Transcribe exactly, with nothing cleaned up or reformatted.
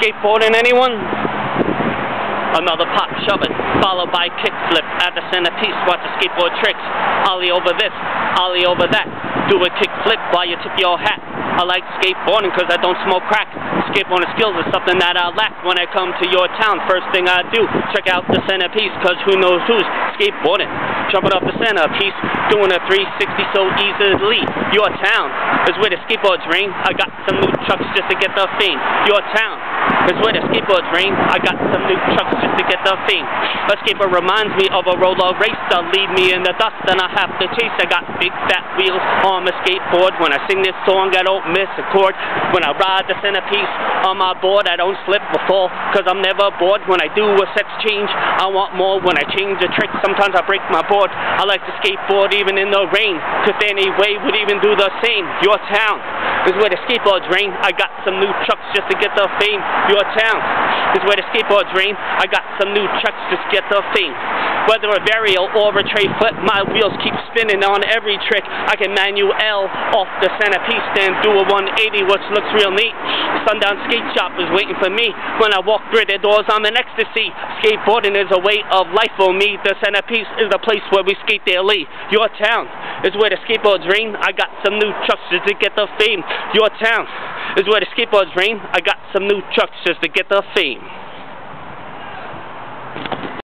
skateboarding, anyone? Another pop shove it, followed by kick flip at the centerpiece. Watch the skateboard tricks. Ollie over this, ollie over that. Do a kick flip while you tip your hat. I like skateboarding because I don't smoke crack. Skateboarding skills is something that I lack when I come to your town. First thing I do, check out the centerpiece, because who knows who's skateboarding. Jumping off the centerpiece, doing a three sixty so easily. Your town is where the skateboards ring. I got some new trucks just to get the fame. Your town is where the skateboards ring. I got some new trucks just to get the fame. A skateboard reminds me of a roller racer. Lead me in the dust and I have to chase. I got big fat wheels on my skateboard. When I sing this song, I don't miss a chord. When I ride the centerpiece on my board, I don't slip or fall, cause I'm never bored. When I do a sex change, I want more. When I change a trick, sometimes I break my board. I like to skateboard even in the rain, cause any way would even do the same. Your town is where the skateboards rain. I got some new trucks just to get the fame. Your town is where the skateboards rain. I got some new trucks just to get the fame. Whether a varial or a tray flip, my wheels keep spinning on every trick. I can manual off the centerpiece, then do a one eighty, which looks real neat. Sundown Skate Shop is waiting for me. When I walk through their doors, I'm in ecstasy. Skateboarding is a way of life for me. The centerpiece is the place where we skate daily. Your town is where the skateboards rain. I got some new trucks just to get the fame. Your town is where the skateboards rain. I got some new trucks just to get the fame.